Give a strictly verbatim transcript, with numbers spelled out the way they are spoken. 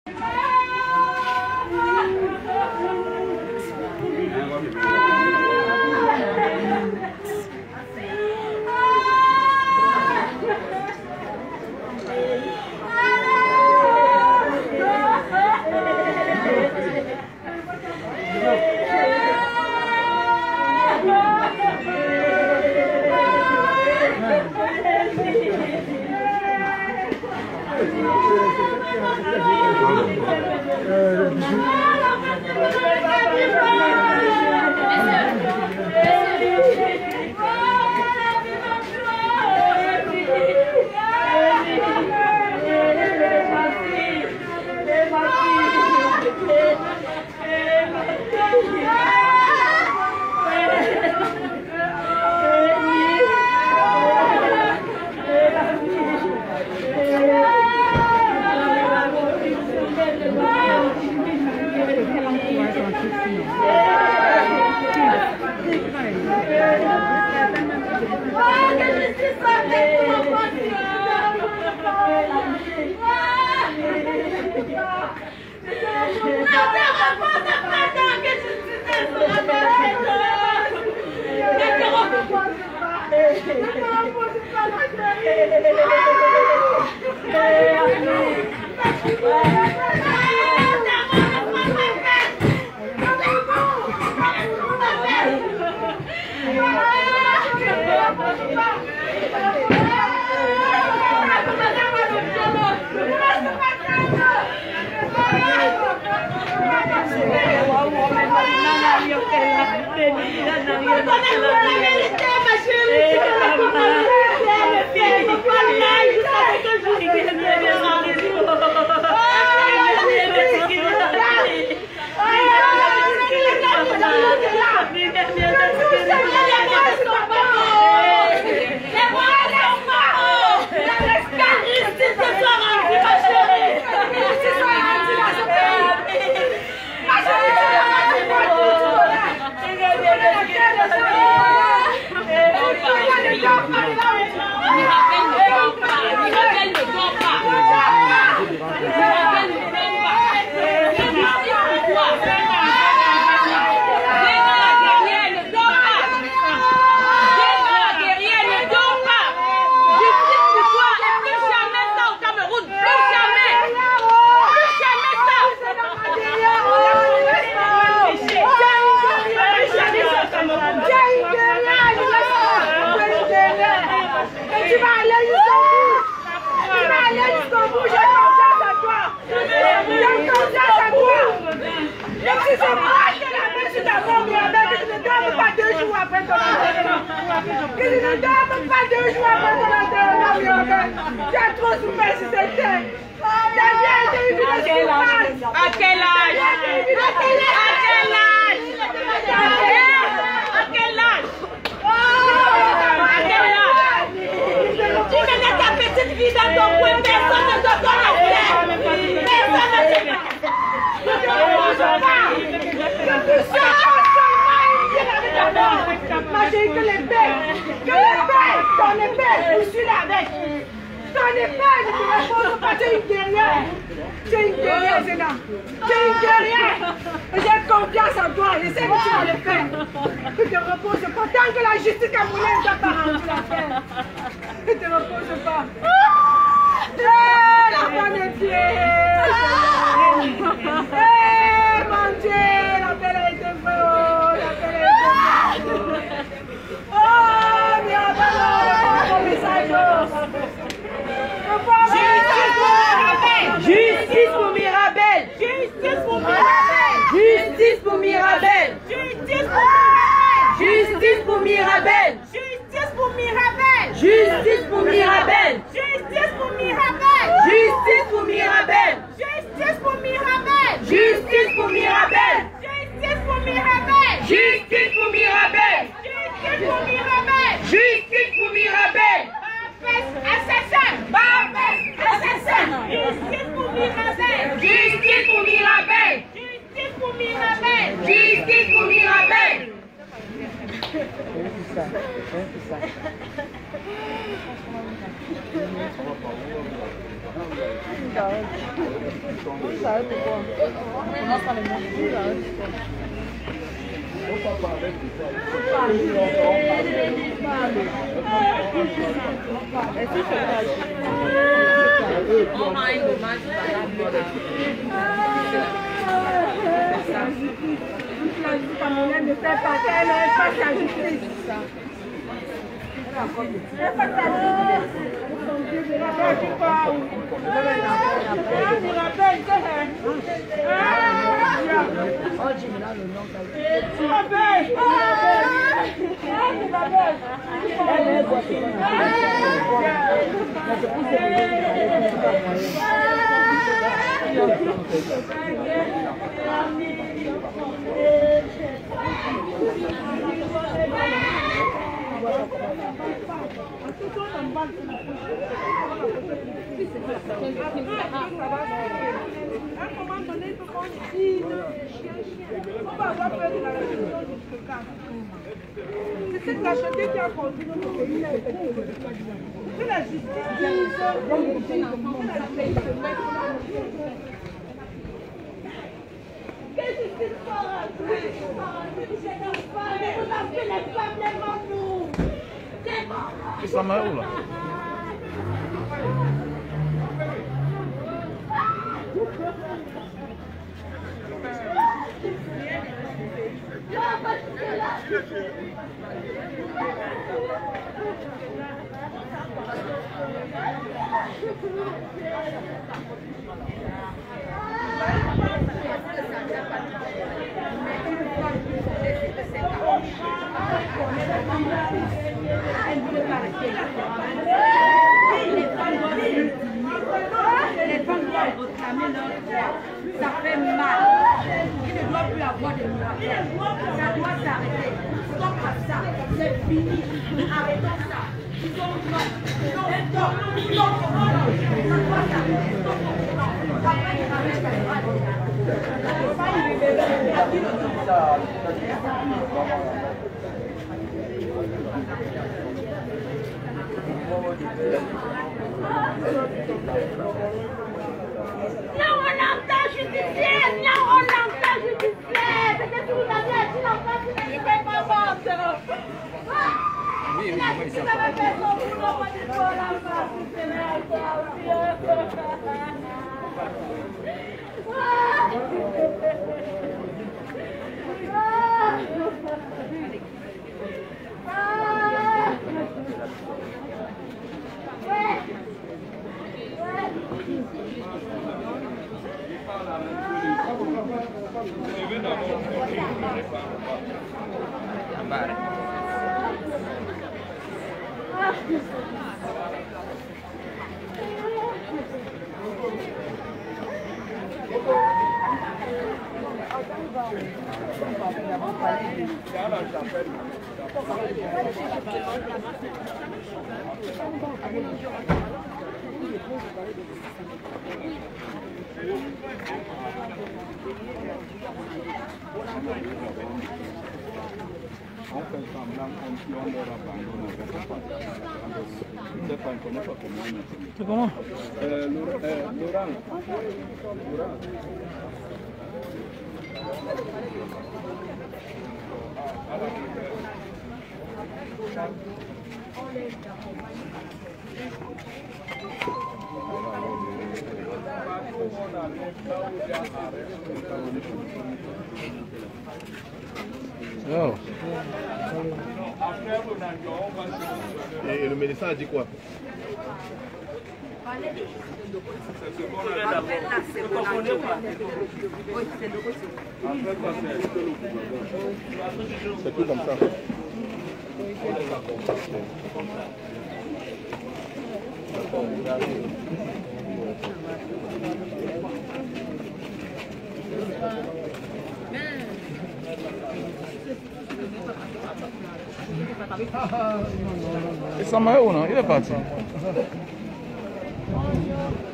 Justice pour Mirabel. Ne fait pas qu'elle fasse la justice. Elle fasse la justice. Je me rappelle que c'est cette lâcheté qui a conduit notre pays à être c'est la justice quelle justice foraine? Vous avez les femmes, les mamous. C'est bon. C'est ça, ma où là? Les femmes doivent réclamer leur droit. Ça fait mal. Il ne doit plus avoir de droit. Ça doit s'arrêter. Stop à ça. C'est fini. Arrêtons ça. Ils ont droit. Ils ont droit. Ils ont droit. Ça doit s'arrêter. Stop à ça. Après, il ramène sa droite. Non, on entend judiciaire. Non, on entend judiciaire. C'est que si vous avez agi l'enfant, vous n'êtes pas morte. Il a dit que vous avez fait son boulot pour dire pour l'enfant. C'est On fait semblant comme si on leur abandonne. C'est pas un connaît pas comment on a. C'est comment? Euh, Laurent. Laurent. Oh. Et le médecin a dit quoi? C'est tout comme ça. Et ça m'a où, non? Il est parti.